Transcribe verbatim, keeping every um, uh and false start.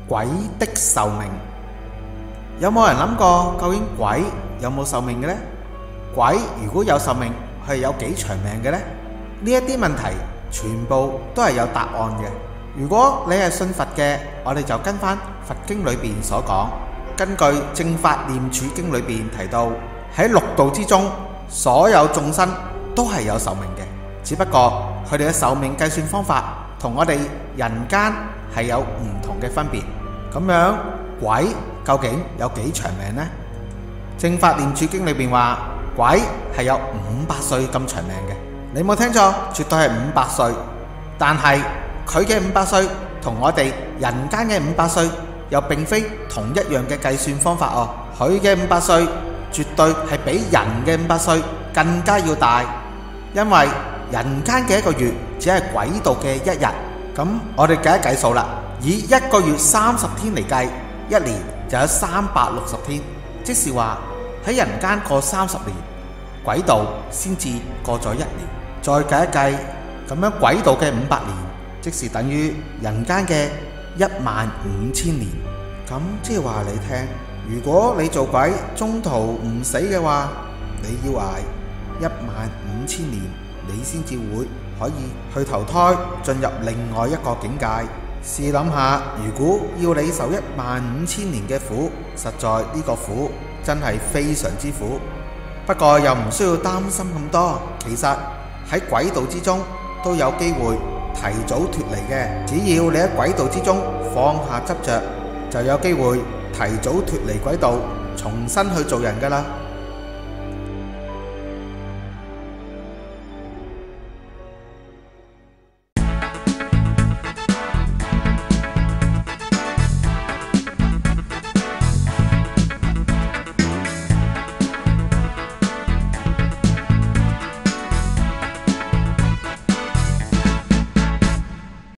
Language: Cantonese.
鬼的壽命。有冇人諗過究竟鬼有冇壽命嘅呢？鬼如果有壽命，佢係有幾長命嘅呢？呢一啲問題全部都係有答案嘅。如果你係信佛嘅，我哋就跟翻佛經裏邊所講，根據《正法念處經》裏邊提到，喺六道之中，所有眾生都係有壽命嘅，只不過佢哋嘅壽命計算方法同我哋人間係有唔同嘅分別。咁樣鬼究竟有幾長命呢？《正法念處經》裏邊話鬼係有五百歲咁長命嘅，你冇聽錯，絕對係五百歲。但係佢嘅五百歲同我哋人間嘅五百歲又並非同一樣嘅計算方法哦。佢嘅五百歲絕對係比人嘅五百歲更加要大，因為人間嘅一個月只係鬼道嘅一日。咁我哋計一計數啦，以一個月三十天嚟計，一年就有三百六十天，即是話喺人間過三十年，鬼道先至過咗一年。再計一計，咁樣鬼道嘅五百年，即是等於人間嘅一萬五千年。咁即係話你聽，如果你做鬼中途唔死嘅話，你要挨一萬五千年，你先至會可以去投胎進入另外一個境界。試諗下，如果要你受一萬五千年嘅苦，實在呢個苦真係非常之苦。不過又唔需要擔心咁多，其實喺鬼道之中都有機會提早脫離嘅。只要你喺鬼道之中放下執着，就有機會提早脫離鬼道，重新去做人噶啦。